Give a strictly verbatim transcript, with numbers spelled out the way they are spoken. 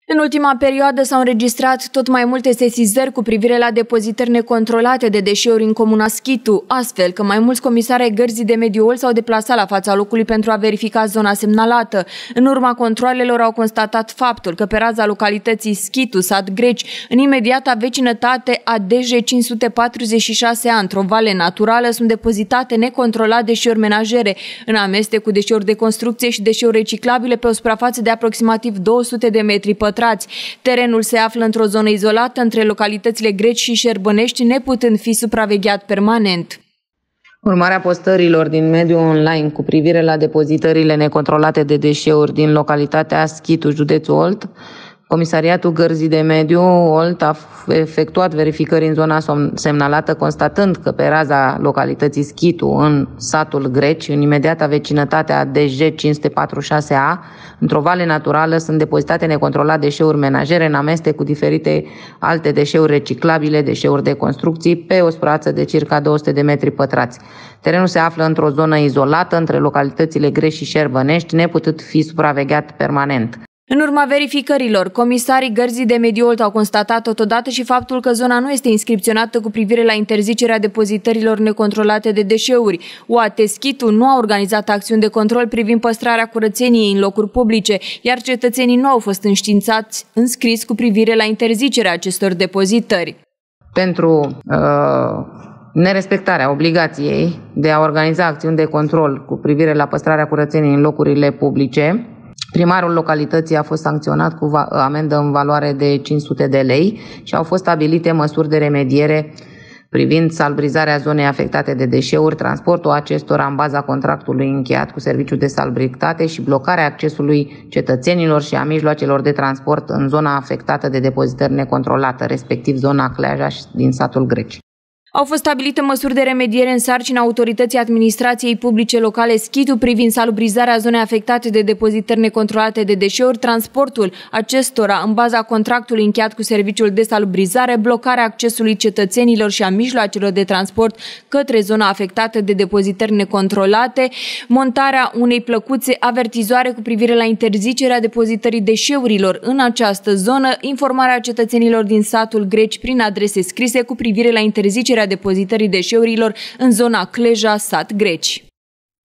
În ultima perioadă s-au înregistrat tot mai multe sesizări cu privire la depozitări necontrolate de deșeuri în comuna Schitu, astfel că mai mulți comisari ai Gărzii de Mediu Olt s-au deplasat la fața locului pentru a verifica zona semnalată. În urma controalelor au constatat faptul că pe raza localității Schitu, sat Greci, în imediata vecinătate a D J cinci sute patruzeci și șase A, într-o vale naturală, sunt depozitate necontrolat deșeuri menajere, în amestec cu deșeuri de construcție și deșeuri reciclabile pe o suprafață de aproximativ două sute de metri pătrați. Terenul se află într-o zonă izolată între localitățile Greci și Șerbănești, neputând fi supravegheat permanent. Urmarea postărilor din mediul online cu privire la depozitările necontrolate de deșeuri din localitatea Schitu, județul Olt, Comisariatul Gărzii de Mediu Olt a efectuat verificări în zona semnalată, constatând că pe raza localității Schitu, în satul Greci, în imediata vecinătate a D J cinci sute patruzeci și șase A, într-o vale naturală, sunt depozitate necontrolat deșeuri menajere în amestec cu diferite alte deșeuri reciclabile, deșeuri de construcții, pe o suprafață de circa două sute de metri pătrați. Terenul se află într-o zonă izolată între localitățile Greci și Șerbănești, neputând fi supravegheat permanent. În urma verificărilor, comisarii Gărzii de Mediu Olt au constatat totodată și faptul că zona nu este inscripționată cu privire la interzicerea depozitărilor necontrolate de deșeuri. U A T Schitu nu a organizat acțiuni de control privind păstrarea curățeniei în locuri publice, iar cetățenii nu au fost înștiințați în scris cu privire la interzicerea acestor depozitări. Pentru uh, nerespectarea obligației de a organiza acțiuni de control cu privire la păstrarea curățeniei în locurile publice, primarul localității a fost sancționat cu amendă în valoare de cinci sute de lei și au fost stabilite măsuri de remediere privind salbrizarea zonei afectate de deșeuri, transportul acestora în baza contractului încheiat cu Serviciul de Salubritate și blocarea accesului cetățenilor și a mijloacelor de transport în zona afectată de depozitări necontrolate, respectiv zona Cleaja din satul Greci. Au fost stabilite măsuri de remediere în sarcina Autorității Administrației Publice Locale Schitu privind salubrizarea zonei afectate de depozitări necontrolate de deșeuri, transportul acestora în baza contractului încheiat cu Serviciul de Salubrizare, blocarea accesului cetățenilor și a mijloacelor de transport către zona afectată de depozitări necontrolate, montarea unei plăcuțe avertizoare cu privire la interzicerea depozitării deșeurilor în această zonă, informarea cetățenilor din satul Greci prin adrese scrise cu privire la interzicerea depozitării deșeurilor în zona Cleja, sat Greci.